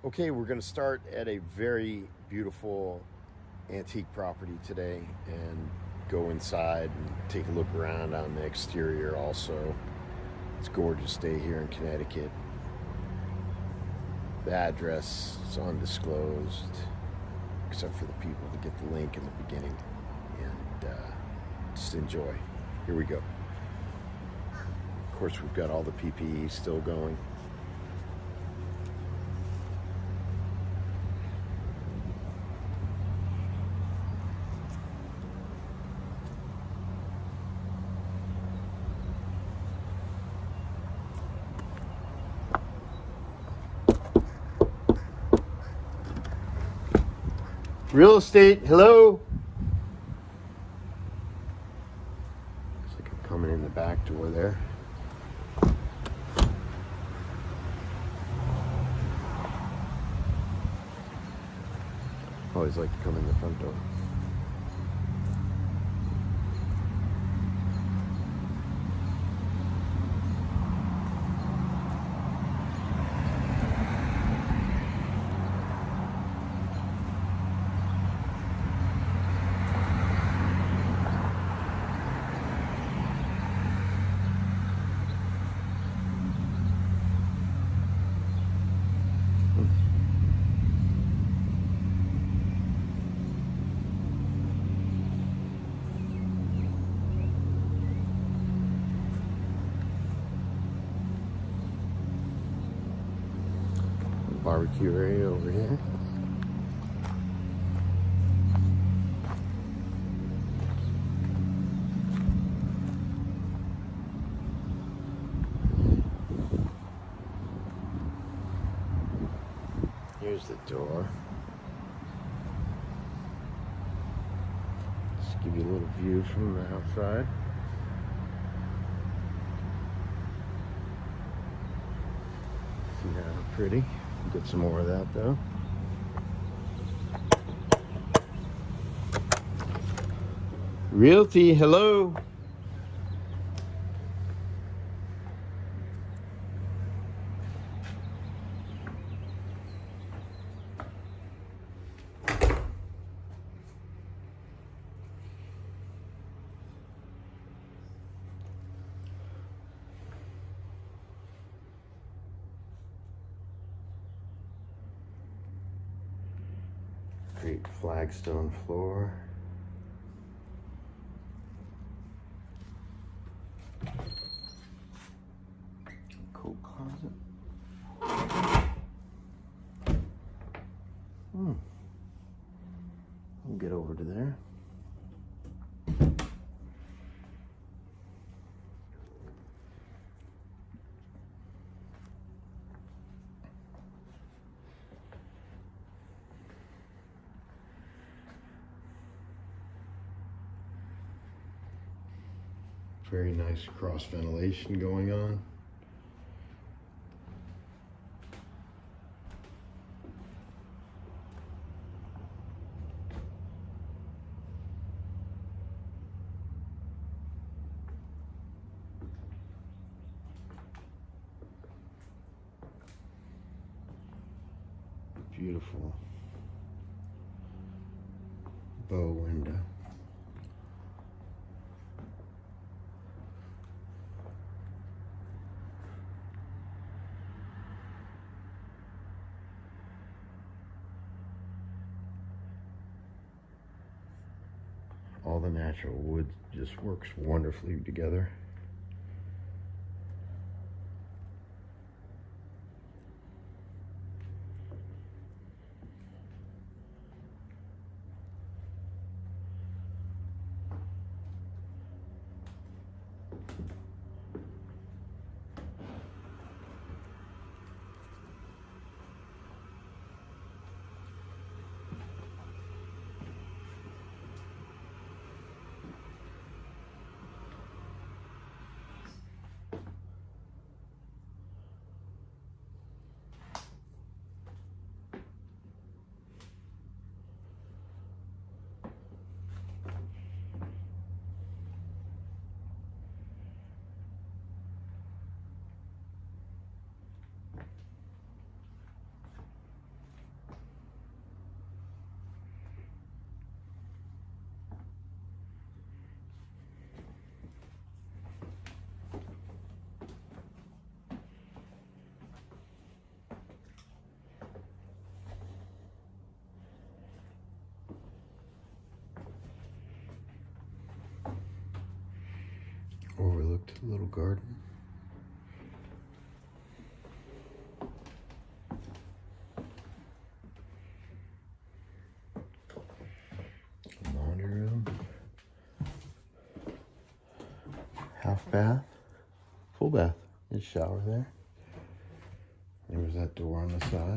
Okay, we're going to start at a very beautiful antique property today and go inside and take a look around on the exterior also. It's a gorgeous day here in Connecticut. The address is undisclosed, except for the people that get the link in the beginning. And just enjoy. Here we go. Of course, we've got all the PPE still going. Real estate, hello. Looks like I'm coming in the back door there. Always like to come in the front door. Barbecue area over here. Here's the door. Just give you a little view from the outside. See how pretty. Get some more of that though. Realty, hello. Great flagstone floor. Coat closet. We'll get over to there. Very nice cross ventilation going on. Beautiful bow window. All the natural wood just works wonderfully together. up to the little garden. Laundry room. Half bath. Full bath. There's a shower there. There's that door on the side.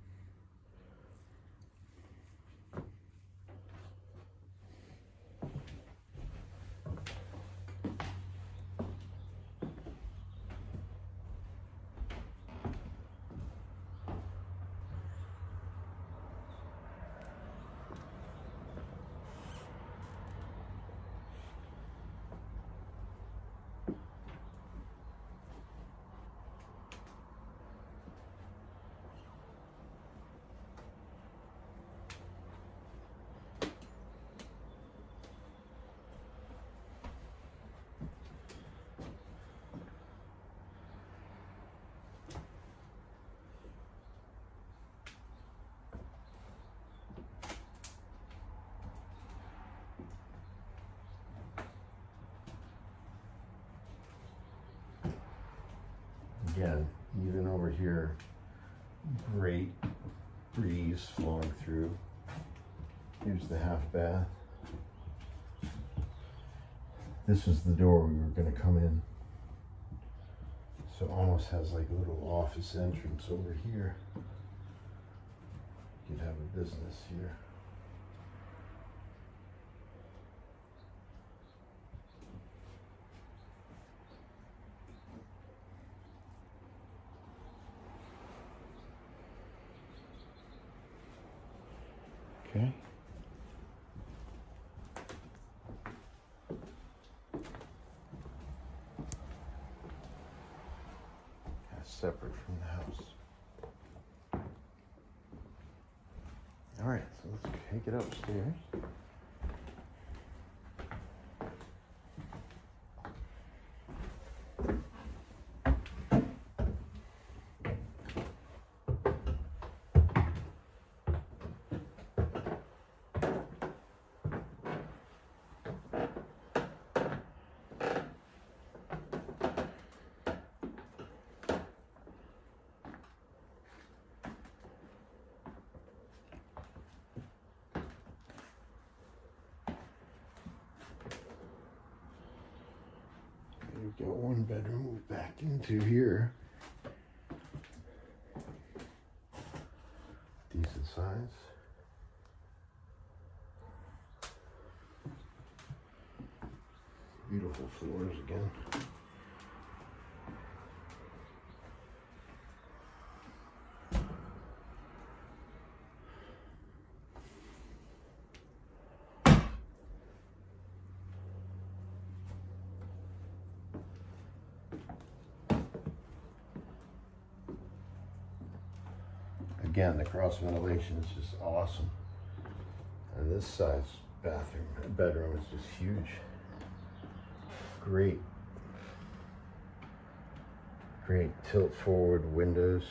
Again, even over here, great breeze flowing through. Here's the half bath. This is the door we were going to come in. So it almost has like a little office entrance over here. You could have a business here. Okay. That's separate from the house. All right, so let's take it upstairs. We've got one bedroom moved back into here. Decent size. Beautiful floors again. Again, the cross ventilation is just awesome. And this size bedroom is just huge. Great tilt forward windows.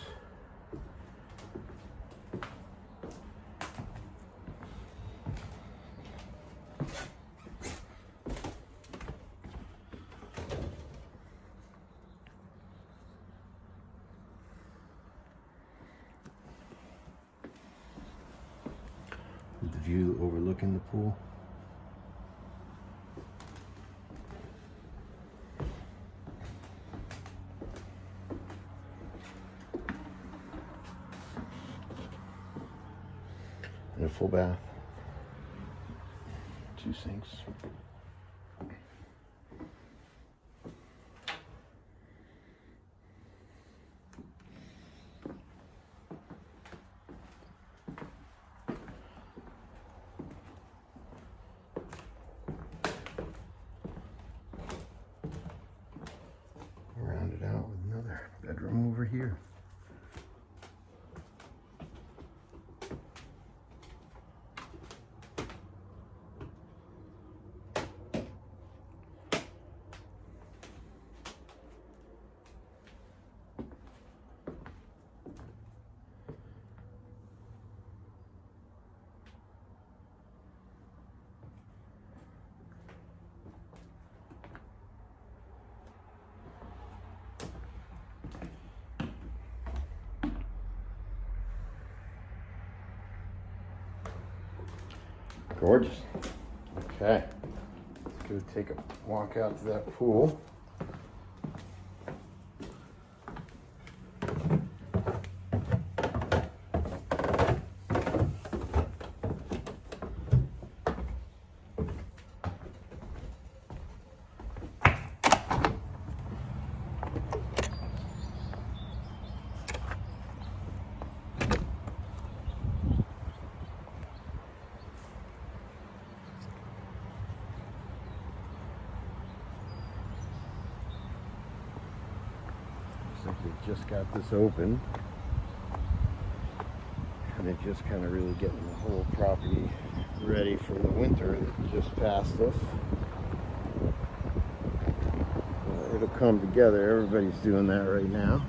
With the view overlooking the pool. And a full bath, 2 sinks. Round it out with another bedroom over here. Gorgeous. Okay. Let's go take a walk out to that pool. Looks like they just got this open, and they're just kind of really getting the whole property ready for the winter that just passed us. It'll come together. Everybody's doing that right now.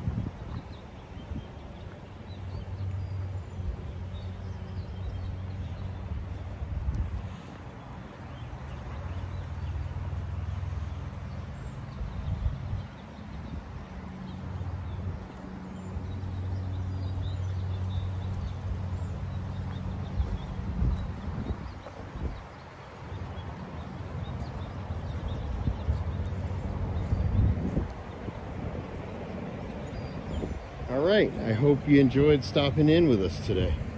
All right, I hope you enjoyed stopping in with us today.